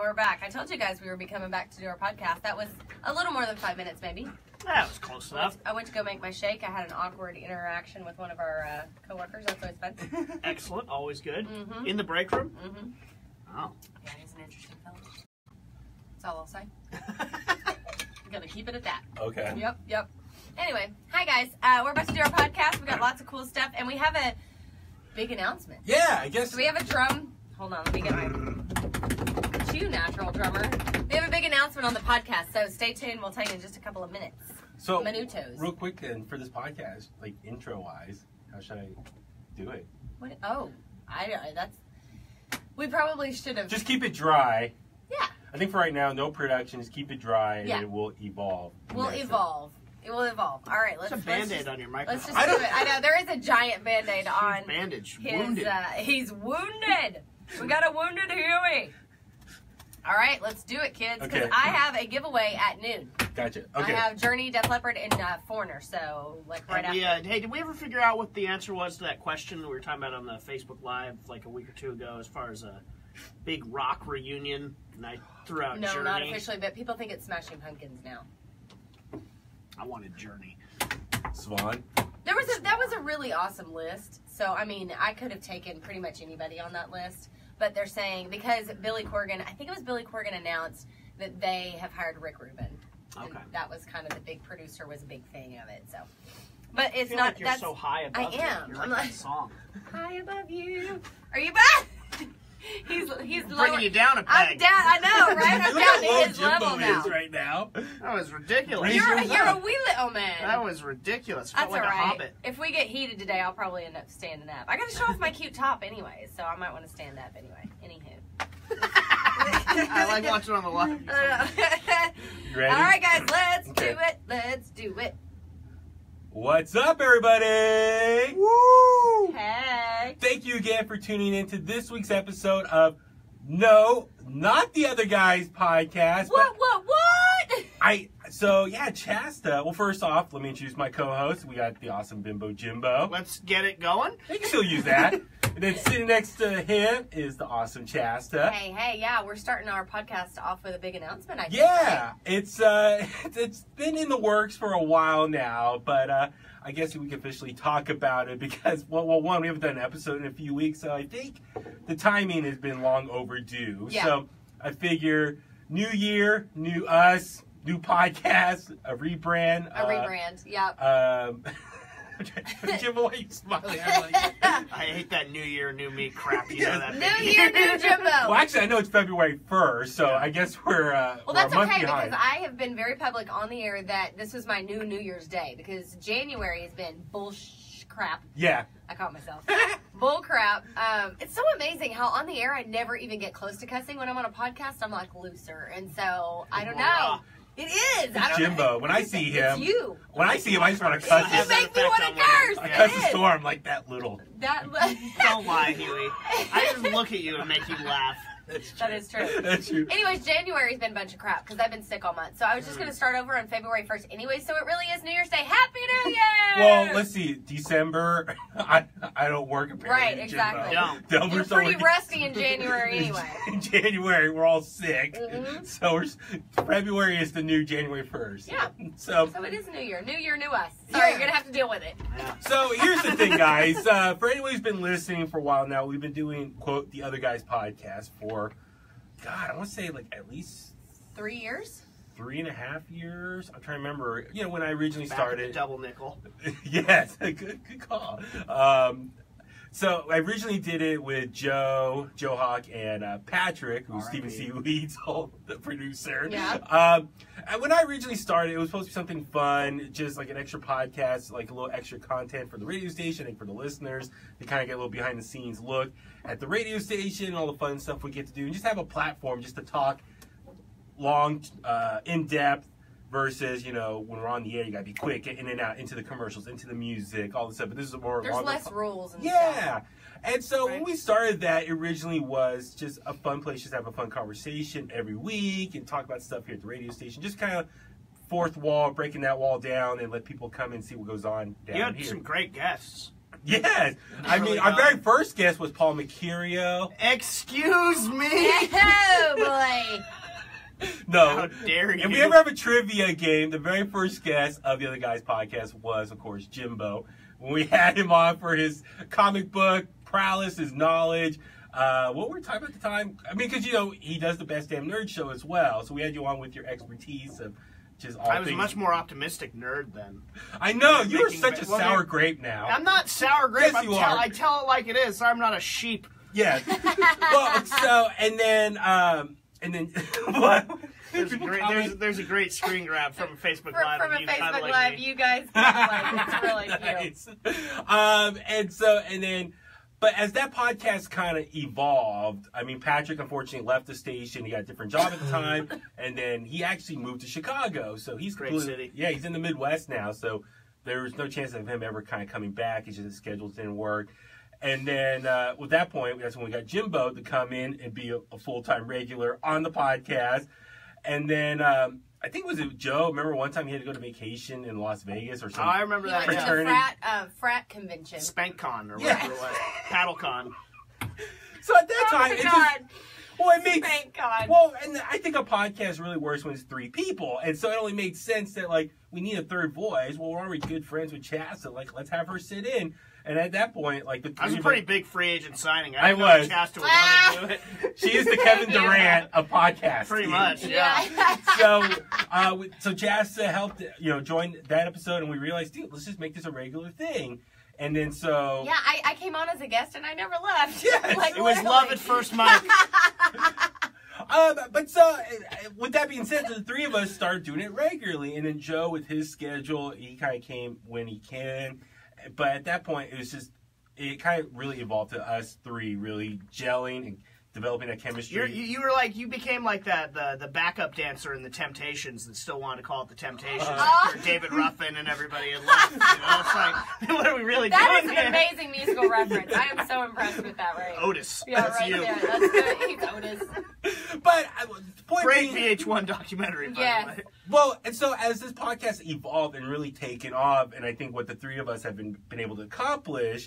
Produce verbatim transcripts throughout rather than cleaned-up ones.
we're back. I told you guys we were be coming back to do our podcast. That was a little more than five minutes, maybe. That was close enough. I went to go make my shake. I had an awkward interaction with one of our uh, coworkers. That's always fun. Excellent. Always good. Mm-hmm. In the break room? Mm-hmm. Oh. Yeah, he's an interesting fellow. That's all I'll say. I'm going to keep it at that. Okay. Yep, yep. Anyway, hi guys. Uh, we're about to do our podcast. We got lots of cool stuff, and we have a big announcement. Yeah, I guess. So we have a drum. Hold on, let me get my cue, natural drummer. We have a big announcement on the podcast, so stay tuned. We'll tell you in just a couple of minutes. So, Minutos. real quick then, for this podcast, like intro-wise, how should I do it? What? Oh, I, I that's. We probably should have. Just keep it dry. Yeah. I think for right now, no production. Just keep it dry, and Yeah. it will evolve. We'll That's it. evolve. It will evolve. All right, let's. It's a let's band-aid just, on your microphone. Let's just I do don't- it. I know there is a giant band-aid on bandage. his. Wounded. Uh, he's wounded. We got a wounded Huey. All right, let's do it, kids. Because Okay. I have a giveaway at noon. Gotcha. Okay. I have Journey, Def Leppard, and uh, Foreigner. So like right Have we, after. uh, hey, did we ever figure out what the answer was to that question we were talking about on the Facebook Live like a week or two ago as far as a big rock reunion? And I threw out No, Journey. not officially, but people think it's Smashing Pumpkins now. I wanted Journey. Swan. There was a that was a really awesome list. So I mean, I could have taken pretty much anybody on that list, but they're saying because Billy Corgan, I think it was Billy Corgan announced that they have hired Rick Rubin. And Okay. that was kind of the big producer was a big thing of it. So, but I it's feel not. like you're that's so high above I it. am. You're I'm like like- that song. high above you. Are you back? he's he's Bringing lower. you down a I'm peg. down. I know, right? I'm Look down how low to his level Jimbo now. is right now. That was ridiculous. You're Raise you're your- a wee little man. That was ridiculous. Felt That's like all a right. hobbit. If we get heated today, I'll probably end up standing up. I got to show off my cute top anyway, so I might want to stand up anyway. Anywho. I like watching on the live. You ready? All right, guys, let's Okay. do it. Let's do it. What's up, everybody? Woo! Hey. Thank you again for tuning in to this week's episode of No, Not the Other Guys podcast. What? What? What? I so yeah, Chasta. Well, first off, let me introduce my co-host. We got the awesome Bimbo Jimbo. Let's get it going. You can still use that. And then sitting next to him is the awesome Chasta. Hey, hey, yeah, we're starting our podcast off with a big announcement. I think, Yeah, right? it's uh, it's been in the works for a while now, but uh, I guess we can officially talk about it because well, well, one, we haven't done an episode in a few weeks, so I think the timing has been long overdue. Yeah. So I figure new year, new us, new podcast, a rebrand. A rebrand. Yep. Um, Jimbo, why are you smiling? I'm like, I hate that New Year, New Me crap. You know that. New Year, new Jimbo. well, actually, I know it's February first, so I guess we're uh, Well, we're that's a month okay behind. because I have been very public on the air that this was my new New Year's Day because January has been bullsh crap. Yeah. I caught myself. Bull crap. Um, it's so amazing how on the air I never even get close to cussing. When I'm on a podcast, I'm like looser, and so I don't know. Wow. It is. I don't Jimbo, know. when I see him, it's you. when I see him, I just want to cuss Have You him. that make me effect want to on women. curse. I It cuss the is. storm like that little. That, Don't lie, Huey. I just look at you and make you laugh. That's true. That is true. That's true. Anyways, January's been a bunch of crap because I've been sick all month. So I was just going to start over on February first anyway. So it really is New Year's Day. Happy New Year! Well, let's see. December, I I don't work apparently. Right, Jimbo. exactly. Don't. Delmer's You're don't pretty work- rusty in January In- anyway. In January, we're all sick. Mhm. So we're, s- February is the new January first. Yeah. So So it is New Year. New Year, new us. Sorry, Yeah. you're going to have to deal with it. Yeah. So here's the thing, guys. Uh, for anyone who's been listening for a while now, we've been doing, quote, the Other Guys podcast for, God, I want to say like at least Three years? three and a half years. I'm trying to remember, you know, when I originally Back at the started. double nickel. Yes, good, good call. Um, so I originally did it with Joe, Joe Hawk, and uh, Patrick, who's R I Stephen P. C. Leeds, the producer. Yeah. Um, and when I originally started, it was supposed to be something fun, just like an extra podcast, like a little extra content for the radio station and for the listeners to kind of get a little behind the scenes look at the radio station and all the fun stuff we get to do, and just have a platform just to talk long, uh, in depth. Versus, you know, when we're on the air, you gotta be quick, get in and out, into the commercials, into the music, all this stuff. But this is a more There's longer less po- rules and Yeah. stuff. And so when Right. we started that, it originally was just a fun place, just have a fun conversation every week and talk about stuff here at the radio station. Just kind of fourth wall, breaking that wall down and let people come and see what goes on down You had here. some great guests. Yes. I Really mean, our not. very first guest was Paul Mercurio. Excuse me. Oh boy! No. How dare you? If we ever have a trivia game, the very first guest of the Other Guys podcast was, of course, Jimbo. When we had him on for his comic book prowess, his knowledge. Uh, what were we talking about at the time? I mean, because, you know, he does the Best Damn Nerd show as well. So we had you on with your expertise of just all I was things. a much more optimistic nerd then. I know. You are Making such ba- a well, sour they're- grape now. I'm not sour grape. Yes, I'm you tell- are. I tell it like it is. So I'm not a sheep. Yeah. Well, so, and then, um, and then, what? There's a People great, comment- there's, there's a great screen grab from a Facebook From, Live. from of a you Facebook cuddling Live, me. you guys cuddling. It's really cute. Nice. Um, and so, and then, but as that podcast kind of evolved, I mean, Patrick unfortunately left the station. He got a different job at the time, and then he actually moved to Chicago. So he's Great completely- city. Yeah, he's in the Midwest now. So there was no chance of him ever kind of coming back. It's just his schedules didn't work. And then uh, with that point, that's when we got Jimbo to come in and be a, a full-time regular on the podcast. And then um, I think it was it Joe. Remember one time he had to go to vacation in Las Vegas or Oh, something? I remember He that. went to Yeah. the Fraternity. frat, uh, frat convention. SpankCon or Yeah. whatever it was. PaddleCon. So at that Oh time, my it God. just well, it makes Thank God. well, and I think a podcast really works when it's three people, and so it only made sense that like we need a third voice. Well, we're already good friends with Chasta, like let's have her sit in. And at that point, like the three I was a of pretty us- big free agent signing. I I, know was. Chasta would Ah! want to do it. she is the Kevin Durant of podcasting. Pretty much, yeah. Yeah. So, uh, we- so Chasta helped, you know, join that episode, and we realized, dude, let's just make this a regular thing. And then so, Yeah, I, I came on as a guest and I never left. Yes, Like, It was literally. love at first mic. Um, but so, uh, with that being said, the three of us started doing it regularly, and then Joe, with his schedule, he kind of came when he can. But at that point, it was just, it kind of really evolved to us three really gelling and developing that chemistry. You're, you you were like you became like that the the backup dancer in the Temptations that still wanted to call it the Temptations Uh, after David Ruffin and everybody had left. You know, it's like what are we really That is doing an here? amazing musical reference. I am so impressed with that, right? Otis, Yeah, that's right you. there. That's good. He's Otis. but uh, the point Great being, V H one documentary, by Yes. the way. well, and so as this podcast evolved and really taken off, and I think what the three of us have been been able to accomplish,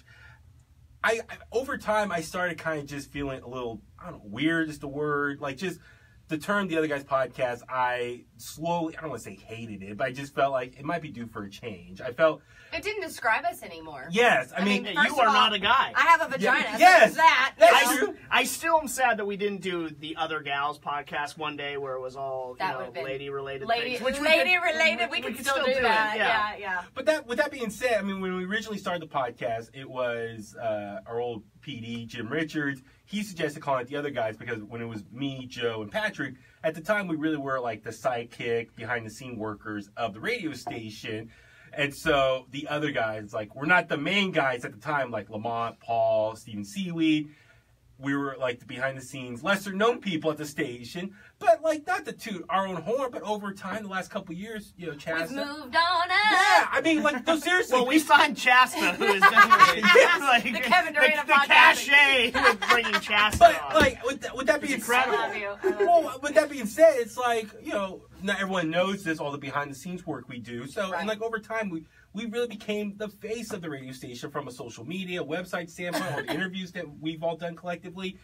I, I over time I started kind of just feeling a little, I don't know, weird is the word, like just the term The Other Guys podcast. I slowly, I don't want to say hated it, but I just felt like it might be due for a change. I felt It didn't describe us anymore. yes, I, I mean, mean, Yeah, First you of are all, not a guy. I have a vagina. Yeah, so yes, there's that. that's you know? true. I still am sad that we didn't do the Other Gals podcast one day where it was all you That know, would've been- lady related Lady, things. Which we lady could- related, we, we can could still, still do, do it, that. yeah. Yeah, yeah. But that, with that being said, I mean, when we originally started the podcast, it was uh, our old P D, Jim Richards. He suggested calling it The Other Guys because when it was me, Joe, and Patrick, at the time we really were like the sidekick, behind-the-scene workers of the radio station. And so the other guys, like, we're not the main guys at the time, like Lamont, Paul, Stephen Seaweed. We were like the behind the scenes, lesser known people at the station, but like not to toot our own horn, but over time, the last couple of years, you know, We've Chasta. moved on up. Yeah, I mean, like, no, seriously. Well, we signed Chasta, who is definitely like, The Kevin Durant of the, the podcasting. cachet with bringing Chasta but on. like, with that, with that being It's I said, love you. I love you. well, with that being said, it's like, you know, not everyone knows this, all the behind the scenes work we do. So, Right. and like over time, we we really became the face of the radio station from a social media, website standpoint, or the interviews that we've all done collectively.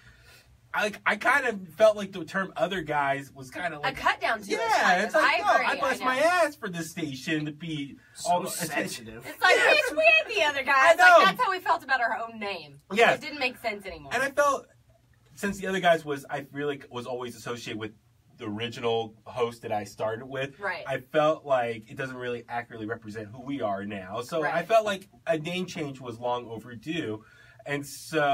I like, I kind of felt like the term "other guys" was kind of A like, cut down to it. yeah, kind it's of. like, I no, agree. I bust I my know. ass for this station to be so all the sensitive. It's like, bitch, we ain't the other guys. I know. Like, that's how we felt about our own name. Yes. It didn't make sense anymore. And I felt, since the other guys was, I really was always associated with the original host that I started with. Right. I felt like it doesn't really accurately represent who we are now. So Right. I felt like a name change was long overdue. And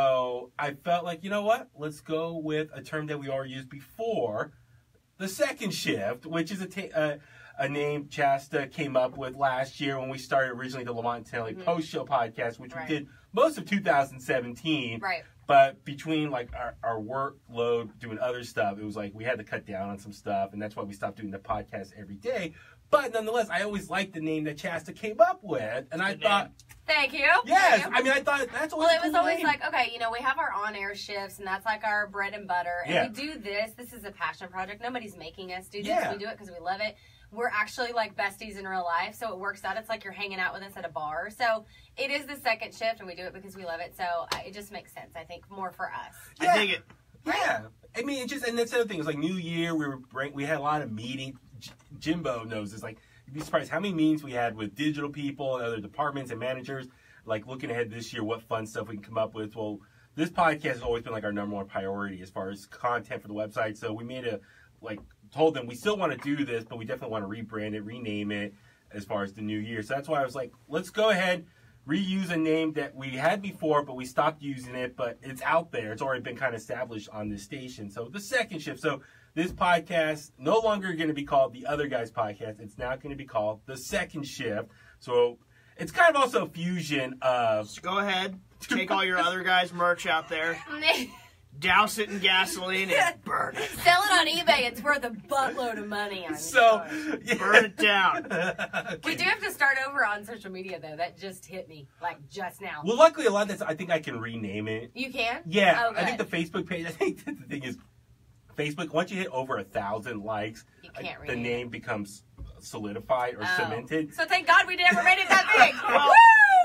so I felt like, you know what? Let's go with a term that we already used before, the second shift, which is a, ta- uh, a name Chasta came up with last year when we started originally the Lamont and Taylor Mhm. Post Show podcast, which Right. we did most of two thousand seventeen. right. But between like our, our workload doing other stuff, it was like we had to cut down on some stuff, and that's why we stopped doing the podcast every day. But nonetheless, I always liked the name that Chasta came up with, and I Good thought, name. Thank you. yes, Thank you. I mean, I thought that's always Well, a it was cool always name. like, okay, you know, we have our on-air shifts, and that's like our bread and butter. And Yeah. we do this. This is a passion project. Nobody's making us do this. Yeah. We do it because we love it. we're actually like besties in real life. So it works out. It's like you're hanging out with us at a bar. So it is the second shift, and we do it because we love it. So uh, it just makes sense, I think, more for us. Yeah. I dig it. Yeah, I mean, it just and that's the other thing. It's like New Year. We were we had a lot of meetings. J- Jimbo knows this. Like, you'd be surprised how many meetings we had with digital people and other departments and managers. Like, looking ahead this year, what fun stuff we can come up with. Well, this podcast has always been like our number one priority as far as content for the website. So we made a like told them we still want to do this, but we definitely want to rebrand it, rename it as far as the new year. So that's why I was like, let's go ahead. Reuse a name that we had before, but we stopped using it, but it's out there. It's already been kind of established on this station. So the second shift. So this podcast no longer going to be called The Other Guys Podcast. It's now going to be called The Second Shift. So it's kind of also a fusion of... So go ahead, take all your Other Guys merch out there, douse it in gasoline, and burn it. Sell it on eBay. It's worth a buttload of money. I'm So, sure. yeah. Burn it down. Okay. We do have to start over on social media, though. That just hit me, like, just now. Well, luckily, a lot of this, I think I can rename it. You can? Yeah, Oh, I think the good. Facebook page, I think the thing is, Facebook, once you hit over a thousand likes, You can't the rename it. name becomes solidified or Oh. cemented. So thank God we never made it that big. Well, Woo!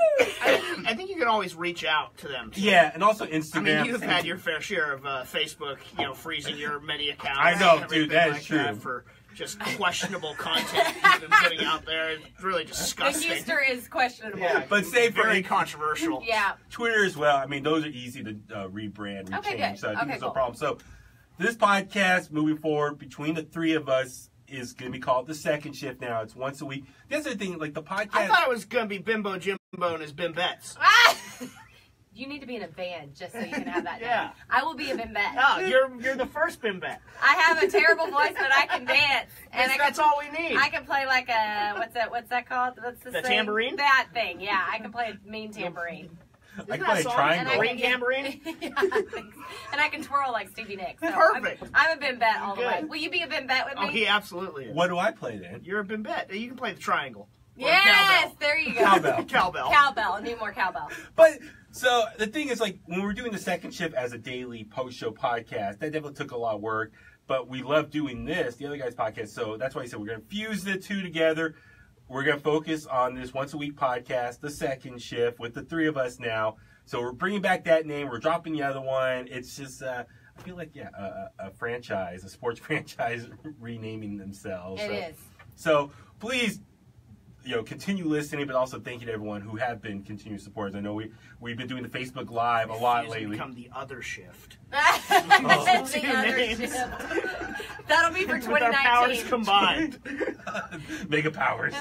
I, I think you can always reach out to them. Too. Yeah, and also Instagram. I mean, you've had your fair share of uh, Facebook, you know, freezing your many accounts. I know, and dude, everything that is like true. that for just questionable content you've been putting out there. It's really The disgusting. Houston is questionable. Yeah, But say for very it- controversial. Yeah. Twitter as well. I mean, those are easy to uh, rebrand, rechange. Okay, good. So I think Okay, there's no cool. problem. So this podcast, moving forward, between the three of us, is going to be called The Second Shift now. It's once a week. The other thing, like the podcast... I thought it was going to be Bimbo Jimbo and his Bimbettes. Ah! You need to be in a band just so you can have that name. Yeah. I will be a bimbette. Oh, you're you're the first Bimbette. I have a terrible voice, but I can dance. And I That's can, all we need. I can play like a, what's that, what's that called? What's this The thing? tambourine? That thing, yeah. I can play a mean tambourine. I Isn't can that play a song? triangle. And I Green tambourine? Yeah, thanks. And I can twirl like Stevie Nicks. So Perfect. I'm, I'm a bimbette all the Good. way. Will you be a bimbette with me? Oh, he absolutely is. What do I play then? You're a Bimbette. You can play the triangle. Or Yes, cowbell. there you go. Cowbell. Cowbell. Cowbell. I need more cowbell. But so the thing is, like, when we're doing the second shift as a daily post-show podcast, that definitely took a lot of work. But we love doing this, the Other Guys podcast. So that's why I said we're going to fuse the two together. We're going to focus on this once a week podcast, the second shift, with the three of us now. So we're bringing back that name. We're dropping the other one. It's just, uh, I feel like, yeah, a, a franchise, a sports franchise renaming themselves. It so, is. So please, you know, continue listening, but also thank you to everyone who have been continuing supporters. I know we, we've been doing the Facebook Live a lot It's lately. become the other shift. That's the Two other names. shift. That'll be for With twenty our powers nineteen. combined. Mega powers.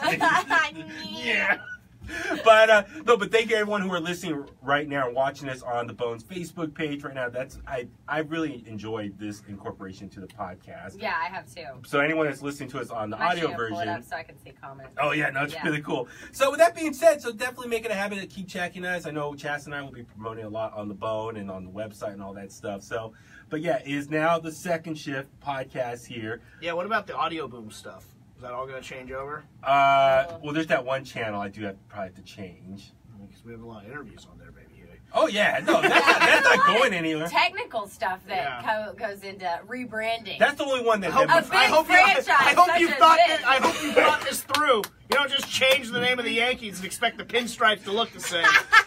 Yeah. But uh, no, but thank you everyone who are listening right now and watching us on the Bones Facebook page right now. That's I I really enjoyed this incorporation to the podcast. Yeah, I have too. So anyone that's listening to us on the I'm actually audio gonna pull it version. up so I can see comments. Oh yeah, no, it's Yeah. really cool. So with that being said, so definitely make it a habit to keep checking us. I know Chas and I will be promoting a lot on the Bone and on the website and all that stuff. So, but yeah, it is now the Second Shift podcast here. Yeah, what about the audio boom stuff? Is that all going to change over? Uh, well, there's that one channel I do have probably have to change. Because we have a lot of interviews on there, baby. Oh yeah, no, that's not, that's not going anywhere. Technical stuff that Yeah. co- goes into rebranding. That's the only one that. I hope, that A big I hope franchise you, I hope such you as thought this. that, I hope you thought this through. You don't just change the name of the Yankees and expect the pinstripes to look the same.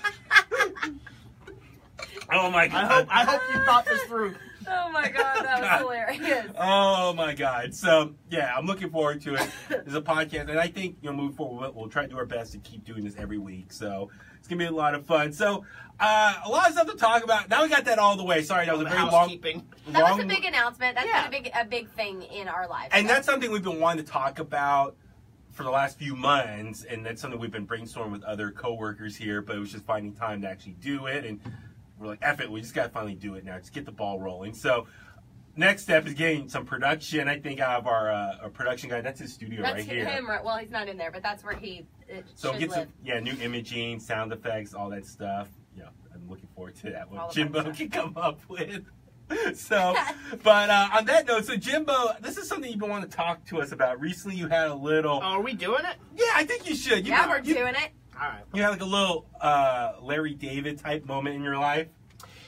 oh my I god. hope I hope you thought this through. Oh my god, that was God. hilarious. Oh my God! So yeah, I'm looking forward to it. It's a podcast, and I think you know, moving forward, we'll, we'll try to do our best to keep doing this every week. So it's gonna be a lot of fun. So uh, a lot of stuff to talk about. Now we got that all the way. Sorry, that was a The very long, housekeeping. That was long. a big announcement. That's Yeah. been a big, a big thing in our lives. And So- that's something we've been wanting to talk about for the last few months, and that's something we've been brainstorming with other coworkers here. But it was just finding time to actually do it, and we're like, "Eff it, we just gotta finally do it now. Just get the ball rolling." So. Next step is getting some production, I think, out of our, uh, our production guy. That's his studio that's right here. him. Right? Well, he's not in there, but that's where he it So should get live. some, yeah, new imaging, sound effects, all that stuff. Yeah, I'm looking forward to that. All What the Jimbo fun can stuff. come up with. So, but uh, on that note, so Jimbo, this is something you've been wanting to talk to us about. Recently, you had a little. Oh, are we doing it? Yeah, I think you should. You Yeah, know, we're you, doing it. All right. You had like a little uh, Larry David type moment in your life.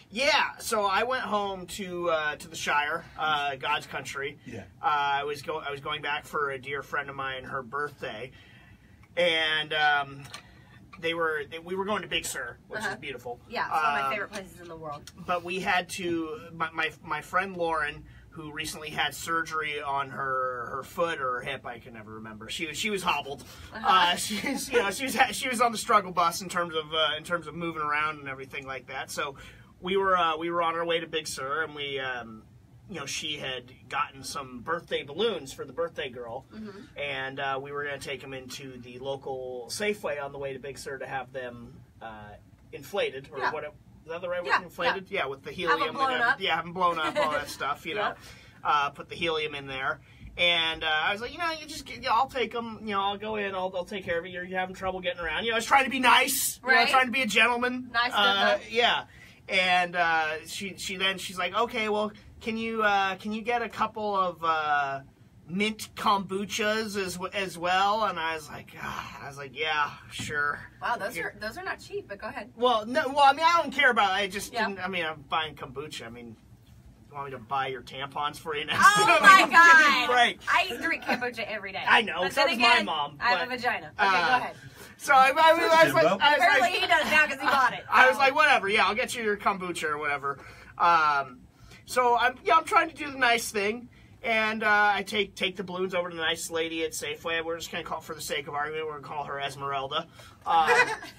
Yeah, so I went home to uh, to the Shire, uh, God's country. Yeah. Uh, I was go I was going back for a dear friend of mine, her birthday, and um, they were they, we were going to Big Sur, which Uh-huh. is beautiful. Yeah, it's one of my Um, favorite places in the world. But we had to my, my my friend Lauren, who recently had surgery on her, her foot or her hip, I can never remember. She was she was hobbled. Uh, she's you know she was she was on the struggle bus in terms of uh, in terms of moving around and everything like that. So we were uh, we were on our way to Big Sur, and we um, you know she had gotten some birthday balloons for the birthday girl, Mm-hmm. and uh, we were going to take them into the local Safeway on the way to Big Sur to have them uh, inflated or Yeah. what. It, Is that the right Yeah, word? Inflated? Yeah, with the helium. Have 'em blown and up. Yeah, have them blown up, all that stuff, you know. Yep. Uh, put the helium in there. And uh, I was like, you know, you just get, yeah, I'll take them. You know, I'll go in. I'll, I'll take care of it. You're, you're having trouble getting around. You know, I was trying to be nice. You know, Right. trying to be a gentleman. Nice of uh, them. Yeah. And uh, she she then she's like, okay, well, can you uh, can you get a couple of uh, mint kombuchas as as well? And I was like, ah, I was like, yeah, sure. Wow, those Here. are those are not cheap. But go ahead. Well, no, well, I mean, I don't care about it. I just Yeah. didn't, I mean, I'm buying kombucha. I mean, you want me to buy your tampons for you next Oh time? my Give me a god! break. I drink kombucha every day. I know, But so then does my again, mom, I have but, a vagina. Okay, uh, go ahead. So I, I, I, was like, Jimbo. I was Apparently like, he does now because he bought it. I was so- like, whatever. Yeah, I'll get you your kombucha or whatever. Um, so I'm, yeah, I'm trying to do the nice thing. And uh, I take take the balloons over to the nice lady at Safeway. We're just going to call, for the sake of argument, we're going to call her Esmeralda. Um,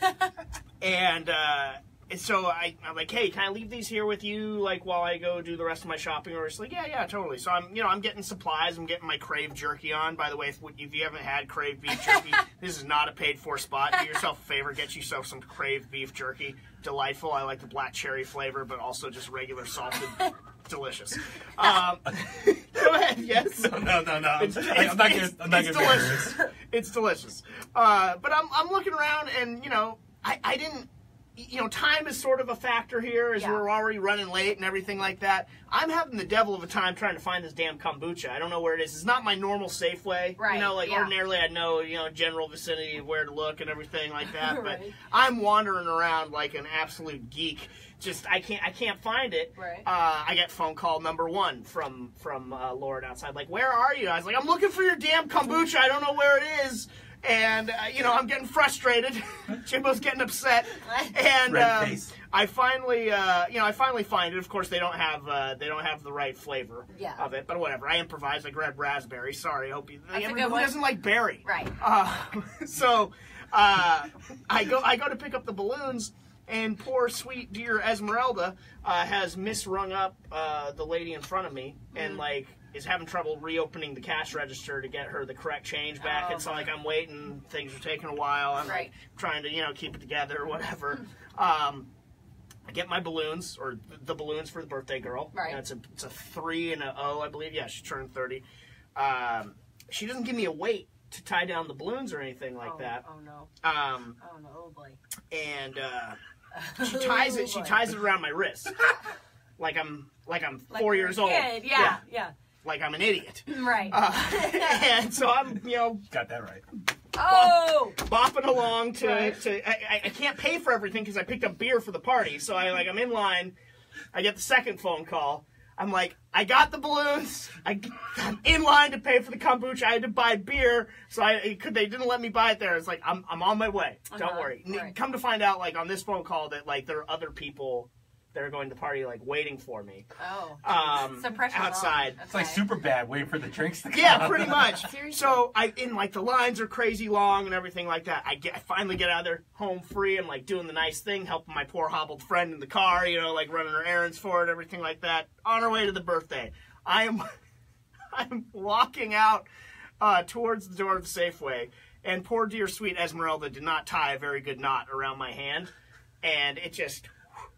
and uh, and so I, I'm like, hey, can I leave these here with you, like, while I go do the rest of my shopping? Or it's like, yeah, yeah, totally. So I'm, you know, I'm getting supplies. I'm getting my Crave jerky on. By the way, if, if you haven't had Crave beef jerky, this is not a paid-for spot. Do yourself a favor, get yourself some Crave beef jerky. Delightful. I like the black cherry flavor, but also just regular salted. Delicious. Um, go ahead. Yes. No, no, no, no. I'm, It's, I'm not it's- gonna. I'm not it's gonna. delicious. It's delicious. Uh, but I'm I'm looking around, and you know, I, I didn't. You know, time is sort of a factor here, as Yeah. we're already running late and everything like that. I'm having the devil of a time trying to find this damn kombucha. I don't know where it is. It's not my normal Safeway. Right, You know, like yeah. ordinarily I'd know, you know, general vicinity of where to look and everything like that. But Right. I'm wandering around like an absolute geek. Just I can't I can't find it. Right. Uh, I get phone call number one from from uh, Lauren outside. Like, where are you? I was like, I'm looking for your damn kombucha. I don't know where it is. And uh, you know, I'm getting frustrated. Jimbo's getting upset. And Red um, face. I finally, uh, you know, I finally find it. Of course, they don't have uh, they don't have the right flavor Yeah. of it. But whatever. I improvised. I grabbed raspberry. Sorry. I hope you. That's a every- good who one. doesn't like berry? Right. Uh, so uh, I go I go to pick up the balloons, and poor sweet dear Esmeralda uh, has misrung up uh, the lady in front of me, and Mm-hmm. like is having trouble reopening the cash register to get her the correct change back. Oh, and so like I'm waiting, things are taking a while. I'm Right. like trying to you know keep it together or whatever. um, I get my balloons, or the balloons for the birthday girl. Right. And it's a it's a three and a O, I believe. Yeah, she turned thirty. Um, she doesn't give me a weight to tie down the balloons or anything like oh, that. Oh no. Um, Oh no. Oh boy. and uh, she ties it. She boy. ties it around my wrist, like I'm like I'm Like four you're a years old. kid. Yeah. Yeah. like I'm an idiot. Right. Uh, and so I'm you know Got that right. oh. bopping along to, Right. to I, I- I can't pay for everything because I picked up beer for the party. So I like I'm in line. I get the second phone call. I'm like, I got the balloons. I, I'm in line to pay for the kombucha. I had to buy beer, so I it could they didn't let me buy it there. It's like I'm I'm on my way. Don't Uh-huh, worry. N- right. Come to find out, like on this phone call, that like there are other people that are going to the party, like waiting for me Oh. um, So pressure's on. outside. It's like super bad, waiting for the drinks to come. Yeah, pretty much. Seriously? So I in like the lines are crazy long and everything like that. I get I finally get out of there home free. I'm like doing the nice thing, helping my poor hobbled friend in the car, you know, like running her errands for it, everything like that. On our way to the birthday. I am I'm walking out uh, towards the door of the Safeway, and poor dear sweet Esmeralda did not tie a very good knot around my hand, and it just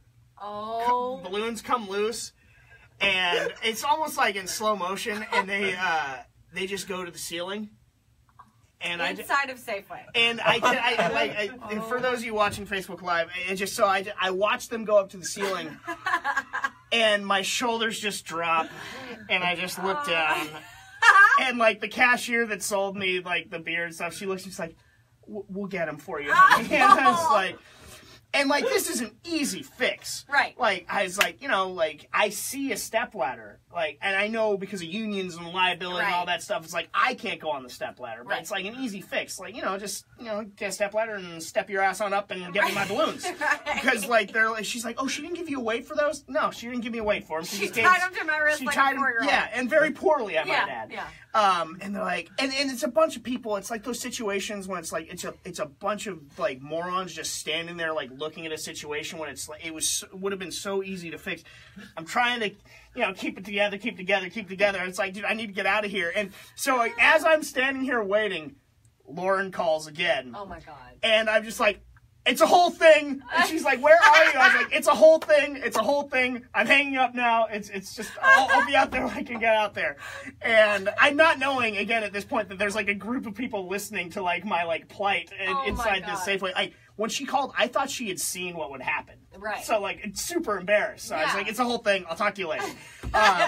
Oh. balloons come loose, and it's almost like in slow motion, and they uh, they just go to the ceiling, and I Inside of Safeway. and I, I, I like I, and for those of you watching Facebook Live, and just so I I watched them go up to the ceiling, and my shoulders just drop, and I just look down, and like the cashier that sold me like the beer and stuff, she looks just like, "We'll get them for you," honey." And I was like. And, like, this is an easy fix. Right. Like, I was like, you know, like, I see a stepladder. Like, and I know because of unions and liability Right. and all that stuff, it's like, I can't go on the stepladder. But Right. it's like an easy fix. Like, you know, just, you know, get a stepladder and step your ass on up and give me my balloons. Right. Because, like, they're like, she's like, oh, she didn't give you a weight for those? No, she didn't give me a weight for them. She just tied gave- them to my wrist she like tied a 'em- four-year-old. Yeah, and very poorly, I Yeah, might add. yeah. Um, and they're like, and, and it's a bunch of people. It's like those situations when it's like it's a it's a bunch of like morons just standing there like looking at a situation when it's like it was would have been so easy to fix. I'm trying to you know keep it together, keep together, keep together. And it's like, dude, I need to get out of here. And so like, as I'm standing here waiting, Lauren calls again, Oh my god. and I'm just like, it's a whole thing. And she's like, where are you? I was like, it's a whole thing. It's a whole thing. I'm hanging up now. It's it's just, I'll, I'll be out there when I can get out there. And I'm not knowing, again, at this point, that there's like a group of people listening to like my like plight in- Oh my inside this God. Safeway. I, when she called, I thought she had seen what would happen. Right. So like, it's super embarrassed. So I was Yeah. like, it's a whole thing. I'll talk to you later. Um,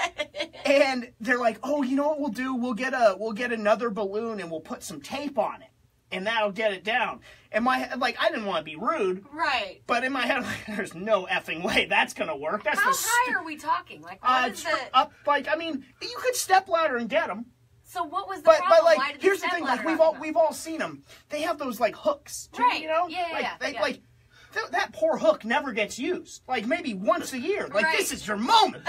and they're like, oh, you know what we'll do? We'll get a, we'll get another balloon and we'll put some tape on it. And that'll get it down. And my head, like, I didn't want to be rude, Right. but in my head, like, there's no effing way that's gonna work. That's How the high stu- are we talking? Like, uh, what is tr- the? up like I mean, you could step ladder and get them, So what was the but problem? but like Why did here's the the thing, stepladder like we've not all come we've out? all seen them. They have those like hooks, too, Right. you know, Yeah, yeah, like yeah, they yeah. like. th- That poor hook never gets used. Like maybe once a year. Like Right. this is your moment.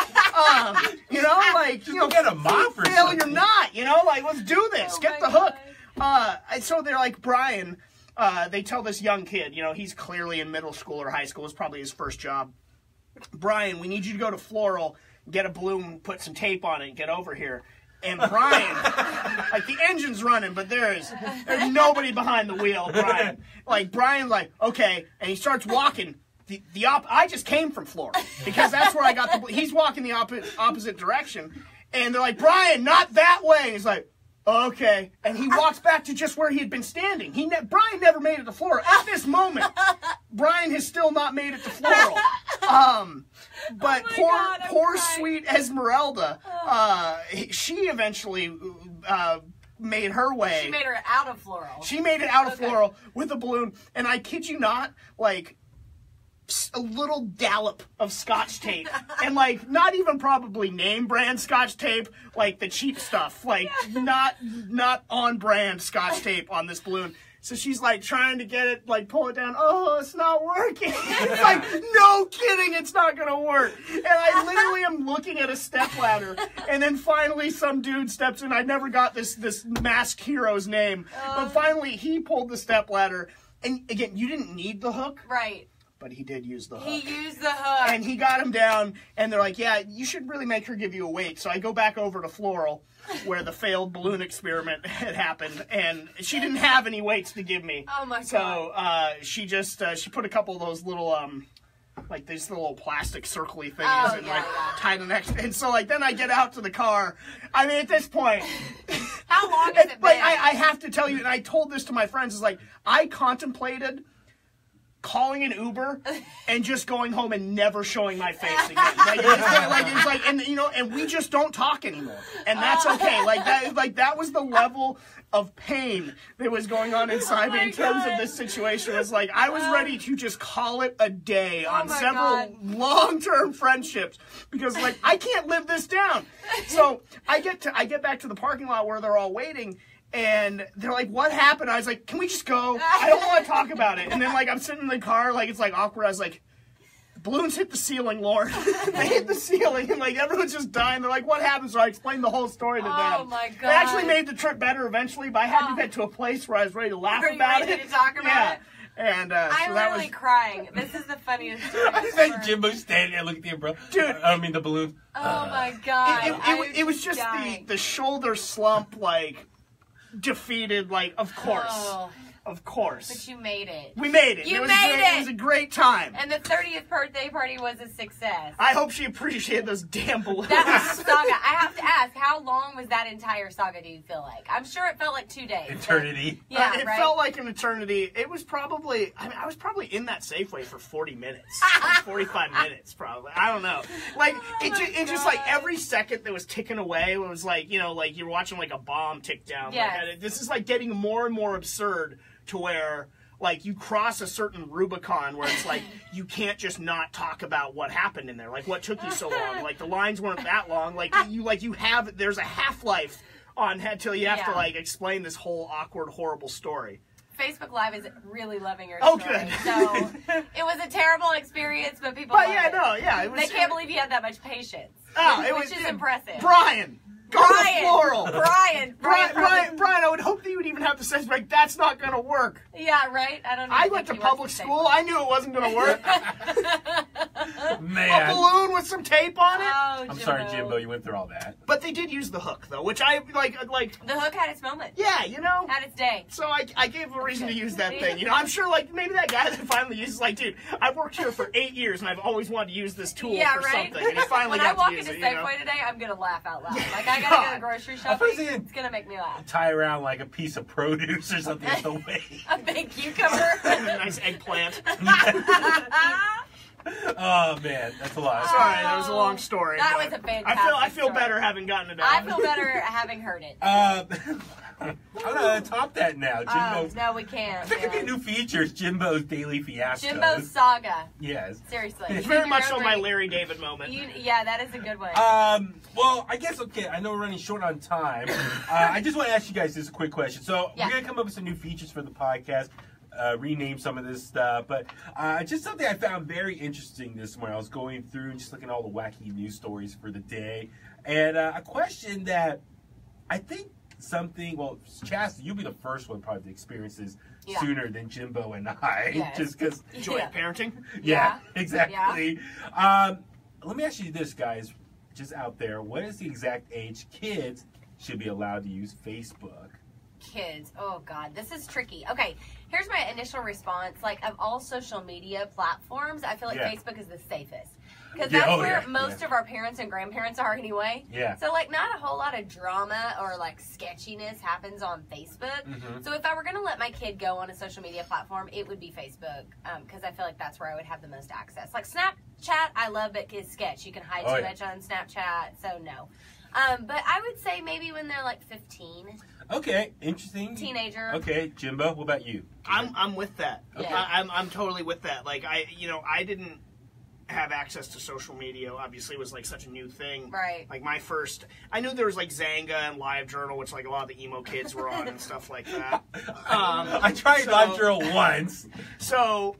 um, you know, like you know, get a mop or fail something. or not. You know, like let's do this. Oh Get my the hook. God. Uh, and so they're like Brian. Uh, they tell this young kid, you know, he's clearly in middle school or high school. It's probably his first job. Brian, we need you to go to Floral, get a balloon, put some tape on it, and get over here. And Brian, like the engine's running, but there's there's nobody behind the wheel. Brian, like Brian, like okay, and he starts walking. The the op- I just came from Floral because that's where I got the. He's walking the opposite opposite direction, and they're like, Brian, not that way. And he's like, okay, and he walks back to just where he had been standing. He ne- Brian never made it to Floral. At this moment, Brian has still not made it to Floral. Um, but Oh my poor, God, I'm poor crying. sweet Esmeralda, uh, she eventually uh, made her way. She made her out of Floral. She made it out of Okay. Floral with a balloon, and I kid you not, like s- a little dollop of Scotch tape, and like not even probably name brand Scotch tape, like the cheap stuff, like not not on brand Scotch tape on this balloon. So she's like trying to get it, like pull it down. Oh, it's not working. It's like, no kidding, it's not gonna work. And I literally am looking at a stepladder, and then finally some dude steps in. I never got this this masked hero's name, but finally he pulled the stepladder. And again, you didn't need the hook, Right. but he did use the hook. He used the hook. And he got him down, and they're like, yeah, you should really make her give you a weight. So I go back over to Floral, where the failed balloon experiment had happened, and she didn't have any weights to give me. Oh, my so, God. uh, she just, uh, she put a couple of those little, um, like these little plastic circly things Oh, and yeah, like yeah. tied the next. And so like then I get out to the car. I mean, at this point, How long has and, it like been? I, I have to tell you, and I told this to my friends, is like I contemplated calling an Uber and just going home and never showing my face again. Like it's like, like it's like, and you know, and we just don't talk anymore, and that's okay. Like that, like that was the level of pain that was going on inside Oh me my in terms God. of this situation. It was like I was ready to just call it a day Oh on my several God. long-term friendships because like I can't live this down. So I get to I get back to the parking lot where they're all waiting. And they're like, what happened? I was like, can we just go? I don't want to talk about it. And then, like, I'm sitting in the car, like, it's, like, awkward. I was like, balloons hit the ceiling, Lauren. They hit the ceiling, and, like, everyone's just dying. They're like, what happened? So I explained the whole story to them. Oh, my It God. actually made the trip better eventually, but I had to Oh. get to a place where I was ready to laugh Were you about ready it. to talk about yeah. it? And uh, I'm so that literally was... crying. This is the funniest story I I've think ever- Jimbo standing there looking at the umbrella. Dude. I mean the balloon. Oh my God. It, it, I'm it, it was just the, dying. the shoulder slump, like, defeated, like, of course. Oh, Of course. but you made it. We made it. You it was made great. it! It was a great time. And the thirtieth birthday party was a success. I hope she appreciated those damn balloons. That was a saga. I have to ask, how long was that entire saga, do you feel like? I'm sure it felt like two days. but- Eternity. Yeah, Uh, it right? felt like an eternity. It was probably, I mean, I was probably in that Safeway for forty minutes. Like forty-five minutes, probably. I don't know. Like, it, Oh ju- my it just like God. every second that was ticking away, it was like, you know, like you're watching like a bomb tick down. Yes. Like, and it- this is like getting more and more absurd to where, like you cross a certain Rubicon where it's like you can't just not talk about what happened in there. Like what took you so long? Like the lines weren't that long. Like you like you have there's a half life on head till you have Yeah. to like explain this whole awkward, horrible story. Facebook Live is really loving your Oh, story. good. So it was a terrible experience, but people. But love yeah, it. no, yeah, it was. They can't believe you had that much patience. Oh, it which was is impressive. Brian, go Brian, to Floral. Brian, Brian, Brian, probably- Brian, Brian, I would hope that you would even have the sense like that's not going to work. Yeah, right. I don't. Even I think went to he works public the same school. place. I knew it wasn't going to work. A Man. balloon with some tape on it. Oh, I'm sorry, Jimbo, you went through all that. But they did use the hook though, which I like. Like, The hook had its moment. yeah, you know. Had its day. So I, I gave him a reason to use that thing. You know, I'm sure like maybe that guy that finally uses like, dude, I've worked here for eight years and I've always wanted to use this tool Yeah, for right. something. And he finally when I got walk to use into it. You know? Safeway today, I'm gonna laugh out loud. Like I gotta go God. to grocery first shopping. thing- It's gonna make me laugh. Tie around like a piece of produce or something at the waist. A big cucumber. Nice eggplant. Oh man, that's a lot. Sorry, that was a long story. That but was a I feel I fantastic feel story. better having gotten it out. I feel better having heard it. Uh, I'm gonna top that now. Uh, Jimbo's. no, we can't. There could be man. new features. Jimbo's Daily Fiascos. Jimbo's Saga. Yes. Seriously. It's very You much so remember- my Larry David moment. You, yeah, that is a good one. Um, well, I guess, okay, I know we're running short on time. Uh, I just want to ask you guys this quick question. So, Yeah. we're going to come up with some new features for the podcast, uh, rename some of this stuff, but uh, just something I found very interesting this morning. I was going through and just looking at all the wacky news stories for the day, and uh, a question that I think something, well, Chastity, you'll be the first one probably to experience this Yeah. sooner than Jimbo and I, Yes. just because, Joint Yeah. parenting. yeah, Yeah. exactly. Um, let me ask you this, guys, just out there. What is the exact age kids should be allowed to use Facebook? Kids. Oh, God. This is tricky. Okay, here's my initial response. Like, of all social media platforms, I feel like Yeah. Facebook is the safest. Because Yeah, that's oh, where yeah, most yeah. of our parents and grandparents are anyway. Yeah. So, like, not a whole lot of drama or, like, sketchiness happens on Facebook. Mhm. So, if I were going to let my kid go on a social media platform, it would be Facebook. Because I feel like that's where I would have the most access. Like, Snapchat, I love, but kids sketch. You can hide Oh, too yeah. much on Snapchat, so no. Um, but I would say maybe when they're, like, fifteen. Okay, interesting. Teenager. Okay, Jimbo, what about you? I'm I'm with that. Yeah. I, I'm I'm totally with that. Like I, you know, I didn't have access to social media. Obviously, it was like such a new thing. Right. Like my first, I knew there was like Zanga and LiveJournal, which like a lot of the emo kids were on and stuff like that. Um, I tried so- LiveJournal once. So,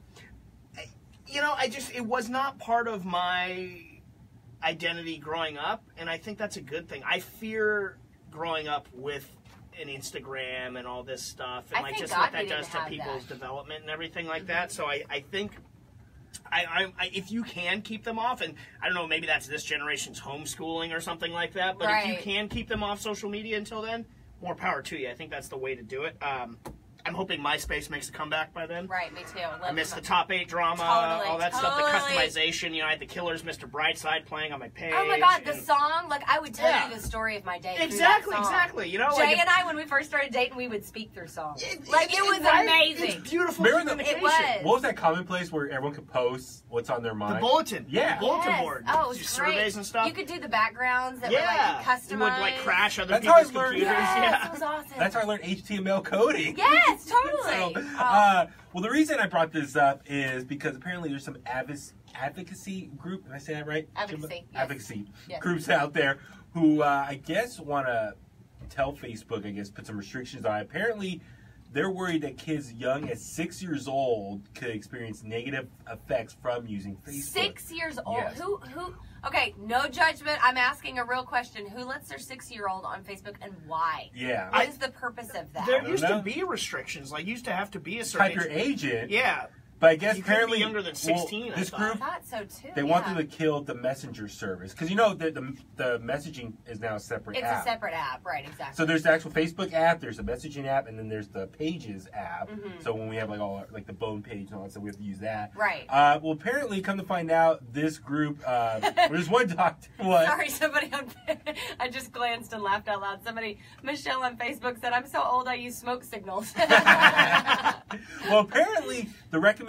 you know, I just it was not part of my identity growing up, and I think that's a good thing. I fear growing up with an Instagram and all this stuff, and I like think just God what that we didn't does to have people's that. development and everything like that. So I, I think. I, I, I, if you can keep them off, and I don't know, maybe that's this generation's homeschooling or something like that, but if you Right. can keep them off social media until then, more power to you. I think that's the way to do it. Um, I'm hoping MySpace makes a comeback by then. Right, me too. I Love missed the my- top eight drama, Totally, all that stuff, the totally. customization. You know, I had the Killers, Mister Brightside playing on my page. Oh my God, the and- song! Like I would tell Yeah. you the story of my day. through Exactly, that song. exactly. You know, Jay like and I, when we first started dating, we would speak through songs. It- like it, it- was right? amazing. It's beautiful. Remember the- communication. It What was that common place where everyone could post what's on their The mind? bulletin. Yeah. The bulletin Yes. board. Oh, it was surveys great. and stuff. You could do the backgrounds that yeah. were like customized. It would like crash other That's how I people's learned- computers. Yes, Yeah. it was awesome. That's how I learned H T M L coding. Yes, totally. So, Oh. uh, well, the reason I brought this up is because apparently there's some advis- advocacy group. Did I say that right? Advocacy, yes. Advocacy Yes. groups out there who uh, I guess want to tell Facebook, I guess, put some restrictions on it. Apparently, they're worried that kids young as six years old could experience negative effects from using Facebook. Six years old. Yes. Who? Who? Okay, no judgment. I'm asking a real question. Who lets their six-year-old on Facebook and why? Yeah. What I- is the purpose of that? There don't used know. to be restrictions. Like, used to have to be a certain Type your age. agent. Yeah. But I guess You couldn't be apparently younger than sixteen, well, I this thought. I group thought so too. they yeah. want them to kill the messenger service because you know the, the the messaging is now a separate It's app. a separate app, right? Exactly. So there's the actual Facebook app, there's the messaging app, and then there's the Pages app. Mhm. So when we have like all our, like the Bone page and all that stuff, we have to use that. Right. Uh, well, apparently, come to find out, this group uh, well, there's one doctor. What? Sorry, somebody on. I just glanced and laughed out loud. Somebody, Michelle on Facebook said, "I'm so old, I use smoke signals." Well, apparently, the recommendation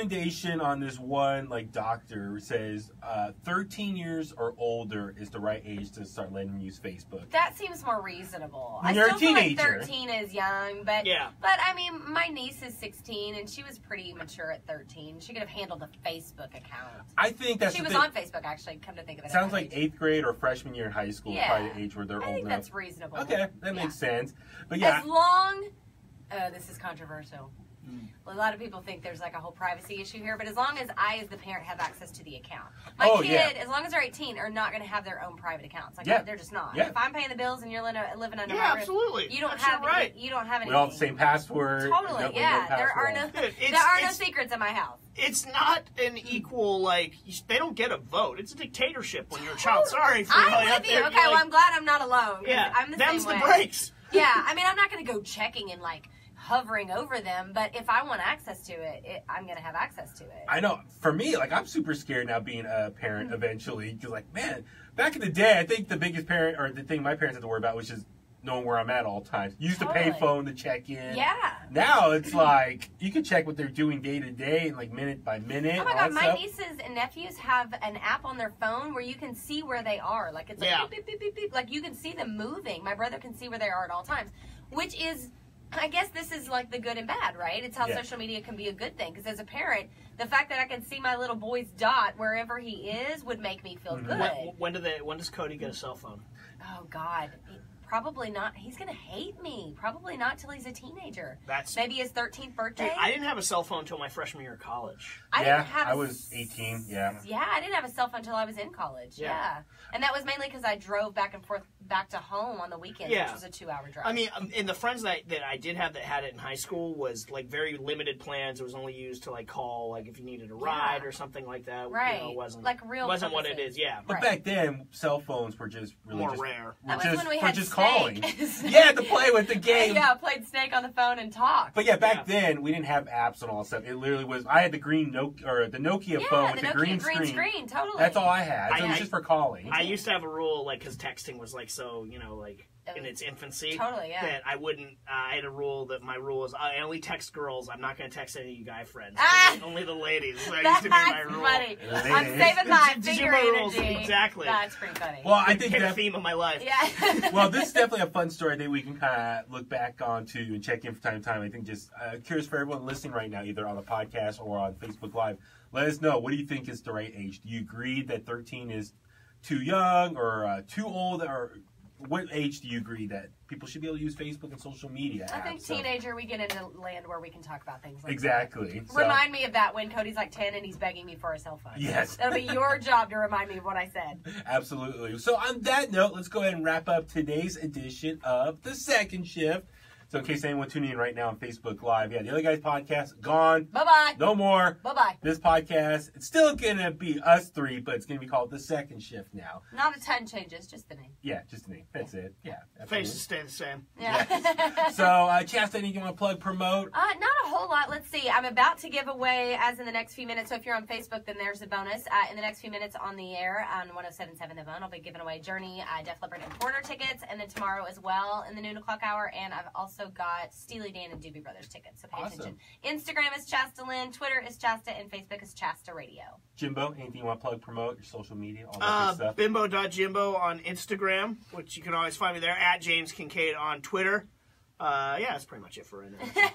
recommendation on this one like doctor says uh, thirteen years or older is the right age to start letting them use Facebook. That seems more reasonable. When I you're still a feel like teenager. thirteen is young, but Yeah. but I mean, my niece is sixteen and she was pretty mature at thirteen. She could have handled a Facebook account. I think that's She the was thing. on Facebook actually. Come to think of it, at Sounds that like age. eighth grade or freshman year in high school, Yeah. probably the age where they're I old think enough. that's reasonable. Okay, that Yeah. makes sense. But yeah, As long, uh, this is controversial. Hmm. A lot of people think there's like a whole privacy issue here, but as long as I, as the parent, have access to the account, my Oh, kid, yeah. as long as they're eighteen, are not going to have their own private accounts. Like Yeah. they're just not. Yeah. If I'm paying the bills and you're living, living under Yeah, my roof, absolutely. you don't That's have your right. You don't have anything. we all have the same password. Totally, no- no yeah. There are password. no, Dude, it's- there are no it's- secrets in my house. It's not an equal, like, you- they don't get a vote. It's a dictatorship when you're a child. Sorry for I'm all out with you. there. Okay, You're well, like, I'm glad I'm not alone. 'Cause yeah, I'm the them's same the way. breaks. Yeah, I mean, I'm not going to go checking and like hovering over them, but if I want access to it, it I'm going to have access to it. I know. For me, like I'm super scared now being a parent Mm-hmm. eventually because, like, man, back in the day, I think the biggest parent or the thing my parents had to worry about was just knowing where I'm at all times. Used to pay Totally. phone to check in. Yeah. Now it's like you can check what they're doing day to day and like minute by minute. Oh my all god, that my stuff. nieces and nephews have an app on their phone where you can see where they are. Like it's like Yeah. beep, beep, beep, beep, beep. Like you can see them moving. My brother can see where they are at all times, which is, I guess this is like the good and bad, right? It's how Yeah. social media can be a good thing. Because as a parent, the fact that I can see my little boy's dot wherever he is would make me feel Mhm. good. When, when, do they, when does Cody get a cell phone? Oh God, probably not. He's gonna hate me. Probably not till he's a teenager. That's Maybe his thirteenth birthday. Dude, I didn't have a cell phone until my freshman year of college. I Yeah, didn't have. I a was s- eighteen, yeah. Yeah, I didn't have a cell phone until I was in college. Yeah. Yeah, and that was mainly because I drove back and forth back to home on the weekends, Yeah. which was a two-hour drive. I mean, um, and the friends that that I did have that had it in high school was like very limited plans. It was only used to like call, like if you needed a ride Yeah. or something like that. right? You know, it wasn't like real. wasn't what it purposes. is. Yeah, But Right. back then, cell phones were just really more just, rare. were That was just when we for had just Snake. calling. Yeah, to play with the game. Yeah, played Snake on the phone and talked. But yeah, back Yeah. then we didn't have apps and all that stuff. It literally was. I had the green Nokia or the Nokia yeah, phone the with the Nokia green, green screen. totally. That's all I had. So I- it was I- just for calling. I used to have a rule, like, because texting was like so, you know, like in its infancy. Totally, yeah. That I wouldn't. Uh, I had a rule that my rule is I only text girls. I'm not going to text any of you guy friends. Ah! Only, only the ladies. That That's used to be my rule. funny. Yeah, I'm ladies. saving my Did you finger my rules? energy. Exactly. That's pretty funny. well, I think Hit a that. theme of my life. yeah. Well, this is definitely a fun story that we can kind of look back on to and check in from time to time. I think just uh, curious for everyone listening right now, either on the podcast or on Facebook Live. Let us know, what do you think is the right age? Do you agree that thirteen is too young or uh, too old, or what age do you agree that people should be able to use Facebook and social media I apps? think So- teenager, we get into land where we can talk about things like Exactly. that. So- Remind me of that when Cody's like ten and he's begging me for a cell phone. Yes. That'll be your job to remind me of what I said. Absolutely. So on that note, let's go ahead and wrap up today's edition of The Second Shift. So in case anyone tuning in right now on Facebook Live, yeah, the Other Guys podcast, gone. Bye-bye. No more. Bye-bye. This podcast, it's still going to be us three, but it's going to be called The Second Shift now. Not a ton changes, just the name. Yeah, just the name. That's it. Yeah. absolutely. Faces stay the same. Yeah. So, uh, Chasta, anything you want to plug, promote? Uh, not a whole lot. Let's see. I'm about to give away, as in the next few minutes. So if you're on Facebook, then there's a bonus. Uh, in the next few minutes on the air on one oh seven point seven The Bone, I'll be giving away Journey, uh, Def Leppard, and Porter tickets. And then tomorrow as well in the noon o'clock hour. And I've also got Steely Dan and Doobie Brothers tickets. So pay Awesome. attention. Instagram is Chasta Lynn, Twitter is Chasta, and Facebook is Chasta Radio. Jimbo, anything you want to plug, promote, your social media, all that Uh, good stuff? bimbo dot jimbo on Instagram, which you can always find me there. At James Kincaid on Twitter. Uh, yeah, that's pretty much it for right now.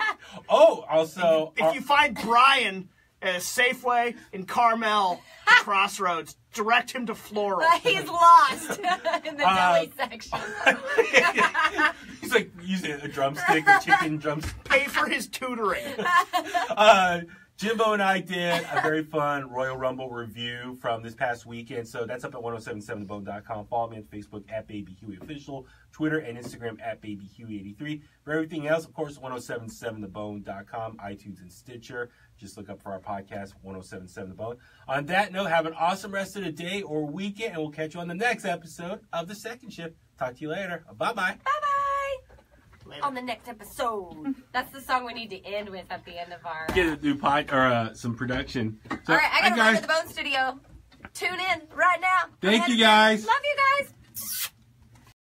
Oh, also... If you find Brian at a Safeway in Carmel, the Crossroads, direct him to Floral. He's lost in the Uh, deli section. He's like using a drumstick, a chicken drumstick. Pay for his tutoring. Uh, Jimbo and I did a very fun Royal Rumble review from this past weekend. So that's up at ten seventy-seven the bone dot com. Follow me on Facebook at Baby Huey Official, Twitter and Instagram at Baby Huey eighty-three. For everything else, of course, ten seventy-seven the bone dot com, iTunes and Stitcher. Just look up for our podcast, ten seventy-seven The Bone. On that note, have an awesome rest of the day or weekend, and we'll catch you on the next episode of The Second Shift. Talk to you later. Bye-bye. Bye-bye. Later. On the next episode. That's the song we need to end with at the end of our... Get a new pod or uh, some production. So, All right, I hi, gotta run guys. to the Bone Studio. Tune in right now. Go Thank ahead you, and- guys. Love you guys.